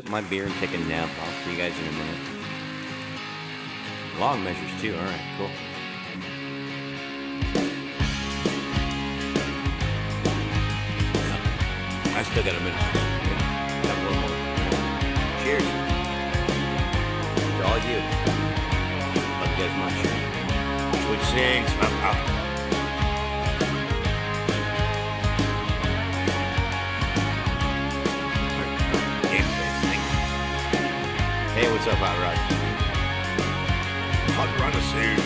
my beer and take a nap. I'll see you guys in a minute. Long measures too. All right, cool. I still got a minute. Got a little more. Cheers to all you. Love you guys much. Switch sings. Hey, what's up, Hot Rod? Hot Rod is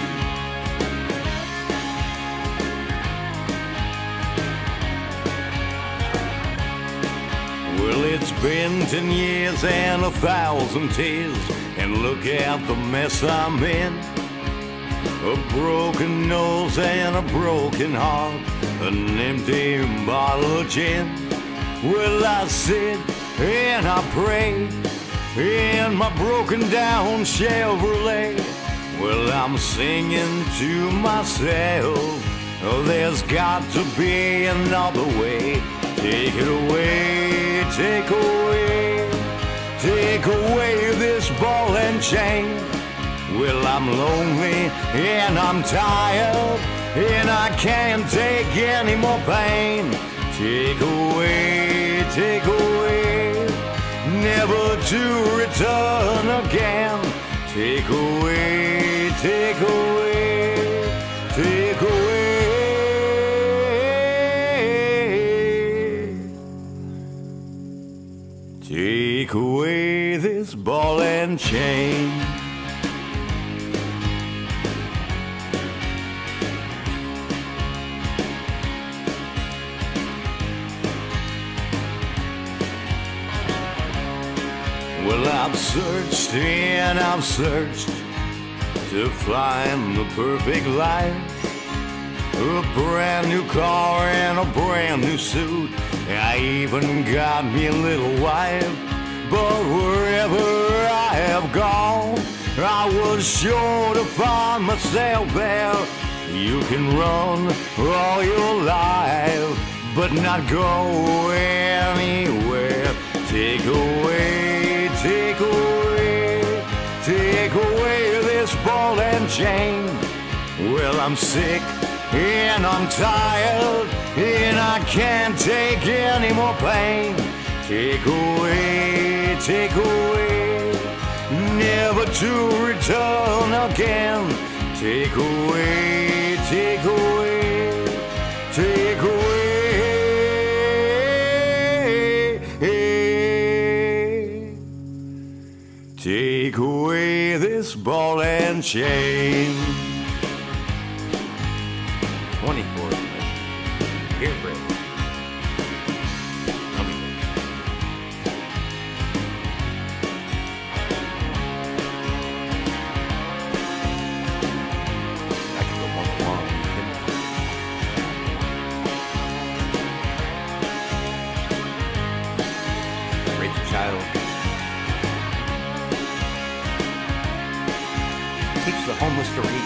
Well, it's been 10 years and 1,000 tears, and look at the mess I'm in. A broken nose and a broken heart, an empty bottle of gin. Well, I sit and I pray in my broken down Chevrolet. Well, I'm singing to myself, oh, there's got to be another way. Take it away, take away, take away this ball and chain. Well, I'm lonely and I'm tired, and I can't take any more pain. Take away, take away, never to return again. Take away, take away, take away. Take away this ball and chain. Well, I've searched and I've searched to find the perfect life. A brand new car and a brand new suit. I even got me a little wife. But wherever I have gone, I was sure to find myself there. You can run all your life, but not go anywhere. Take away, take away, take away this ball and chain. Well, I'm sick and I'm tired, and I can't take any more pain. Take away, never to return again. Take away, take away, take away. Take away this ball and chain. 24 beer break. I could go more long. Raise a child. Teach the homeless to read.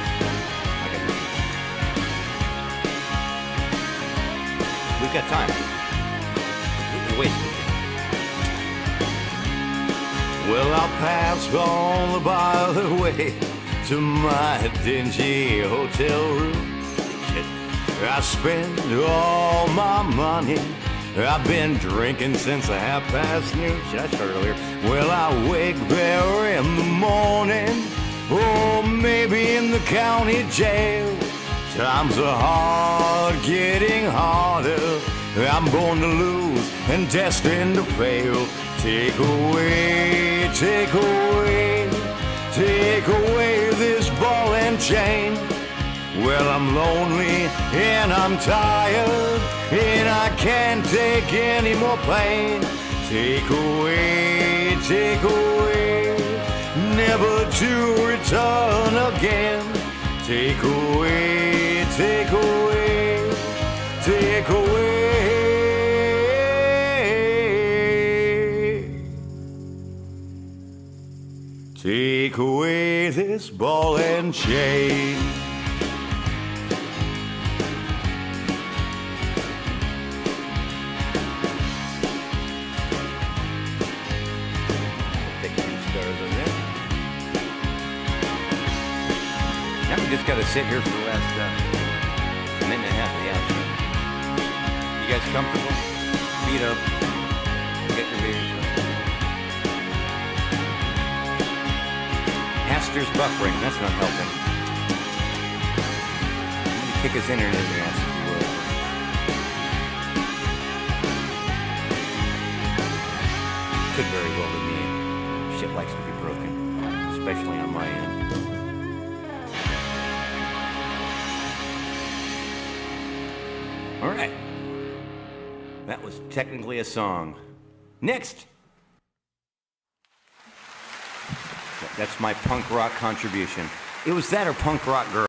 We've got time. We wasted. Well, I'll pass on by the way to my dingy hotel room. Shit. I spend all my money. I've been drinking since noon. Shit, I started earlier. Well, I wake there in the morning, or maybe in the county jail. Times are hard, getting harder. I'm born to lose and destined to fail. Take away, take away, take away this ball and chain. Well, I'm lonely and I'm tired, and I can't take any more pain. Take away, never to return again. Take away, take away, take away. Take away this ball and chain. isn't it? Now we just gotta sit here for the last minute and a half of the outro. You guys comfortable? Feet up. Get your beers up. Aster's buffering. That's not helping. Kick his internet in the ass if you will. Could very well be me. Shit likes to be broken, especially on my end. All right. That was technically a song. Next. That's my punk rock contribution. It was that or Punk Rock Girl.